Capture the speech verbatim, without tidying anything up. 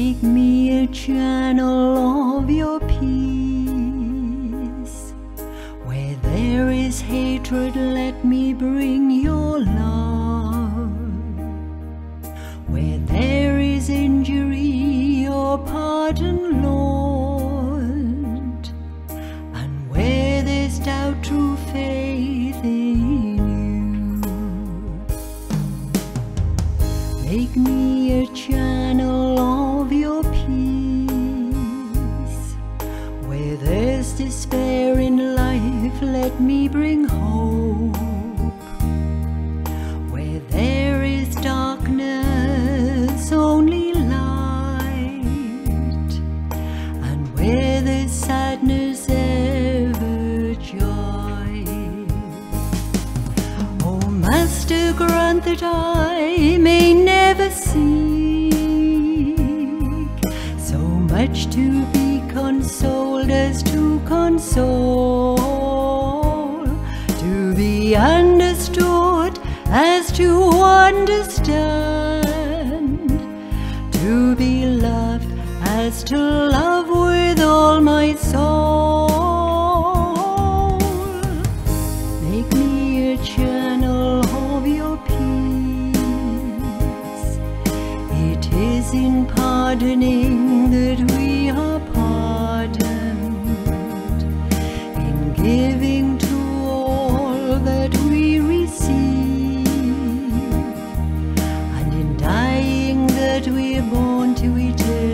Make me a channel of your peace. Where there is hatred, let me bring your love. Where there is injury, your pardon, Lord. And where there's doubt, true faith in you. Make me a channel of your peace. Where there's despair in life, let me bring hope. Where there is darkness, only light. And where there's sadness, ever joy. Oh Master, grant that I may never seek so much to be consoled as to console, to be understood as to understand, to be loved as to love with all my soul. Make me a channel of your peace. It is in pardoning that we are pardoned, in giving to all that we receive, and in dying that we are born to eternity.